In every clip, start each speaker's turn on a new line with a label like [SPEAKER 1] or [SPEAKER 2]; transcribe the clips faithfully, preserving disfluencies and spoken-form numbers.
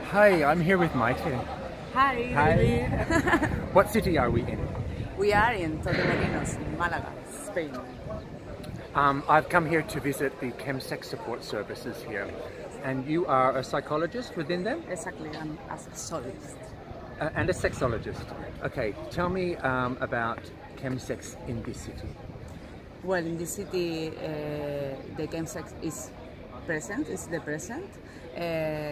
[SPEAKER 1] Hi, I'm here with Maite.
[SPEAKER 2] Hi,
[SPEAKER 1] Hi.
[SPEAKER 2] David.
[SPEAKER 1] What city are we in?
[SPEAKER 2] We are in Torremolinos, in Malaga, Spain.
[SPEAKER 1] Um, I've come here to visit the chemsex support services here. And you are a psychologist within them?
[SPEAKER 2] Exactly, I'm a sexologist.
[SPEAKER 1] Uh, and a sexologist. Okay, tell me um, about chemsex in this city.
[SPEAKER 2] Well, in this city, uh, the chemsex is present, is the present. Uh,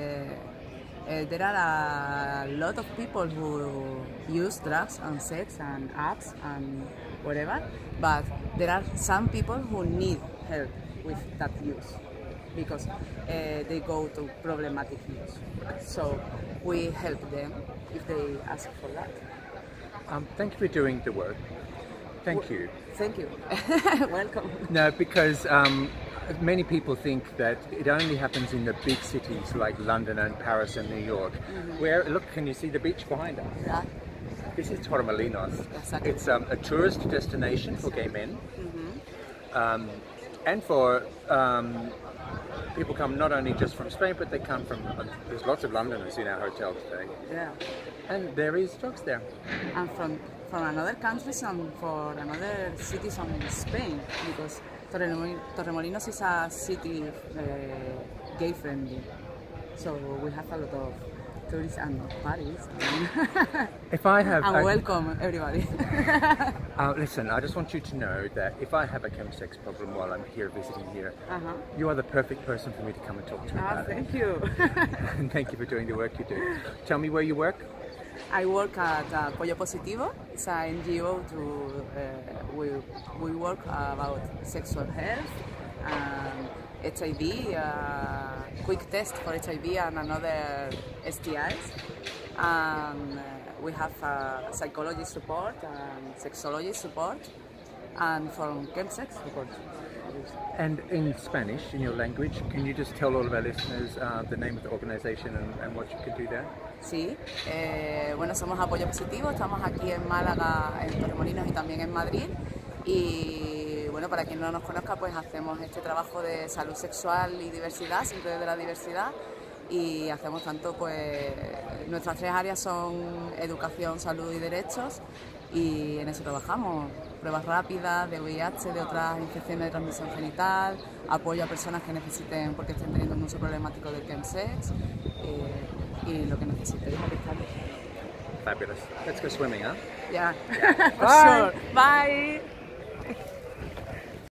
[SPEAKER 2] uh, there are a lot of people who use drugs and sex and apps and whatever, but there are some people who need help with that use because uh, they go to problematic use. So we help them if they ask for that.
[SPEAKER 1] Um, thank you for doing the work. Thank
[SPEAKER 2] well,
[SPEAKER 1] you.
[SPEAKER 2] Thank you. Welcome.
[SPEAKER 1] No, because um, many people think that it only happens in the big cities like London and Paris and New York. Mm-hmm. Where, look, can you see the beach behind us?
[SPEAKER 2] Yeah.
[SPEAKER 1] This is Torremolinos.
[SPEAKER 2] Exactly.
[SPEAKER 1] It's um, a tourist destination for gay men.
[SPEAKER 2] Mm-hmm.
[SPEAKER 1] um, and for um, people come not only just from Spain, but they come from, uh, there's lots of Londoners in our hotel today.
[SPEAKER 2] Yeah.
[SPEAKER 1] And there is drugs there.
[SPEAKER 2] And from from another countries and for another cities in Spain, because Torremolinos is a city uh, gay friendly, so we have a lot of tourists and parties. And
[SPEAKER 1] if I have,
[SPEAKER 2] and
[SPEAKER 1] a,
[SPEAKER 2] welcome everybody.
[SPEAKER 1] uh, listen, I just want you to know that if I have a chemsex problem while I'm here visiting here,
[SPEAKER 2] uh-huh.
[SPEAKER 1] you are the perfect person for me to come and talk to
[SPEAKER 2] Ah,
[SPEAKER 1] about
[SPEAKER 2] thank
[SPEAKER 1] it.
[SPEAKER 2] you.
[SPEAKER 1] And thank you for doing the work you do. Tell me where you work.
[SPEAKER 2] I work at uh, Pollo Positivo. It's an N G O to uh, we we work about sexual health and H I V, uh, quick test for H I V and another S T Is. And uh, we have uh, psychology support and sexology support, and from chemsex support.
[SPEAKER 1] And in Spanish, in your language, can you just tell all of our listeners uh, the name of the organization and, and what you can do there?
[SPEAKER 2] Sí, eh, bueno, somos Apoyo Positivo, estamos aquí en Málaga, en Torremolinos y también en Madrid. Y bueno, para quien no nos conozca, pues hacemos este trabajo de salud sexual y diversidad, siempre desde la diversidad. Y hacemos tanto, pues, nuestras tres áreas son educación, salud y derechos. Y en eso trabajamos, pruebas rápidas de V I H, de otras infecciones de transmisión genital, apoyo a personas que necesiten, porque estén teniendo un uso problemático del chemsex, eh, y lo que necesitéis, aquí estamos.
[SPEAKER 1] Fabulous. Let's go swimming, huh?
[SPEAKER 2] Yeah.
[SPEAKER 1] Yeah.
[SPEAKER 2] For sure. Bye.